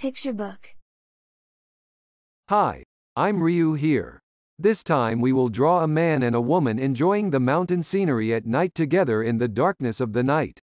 Picture book. Hi, I'm Ryu here. This time we will draw a man and a woman enjoying the mountain scenery at night together in the darkness of the night.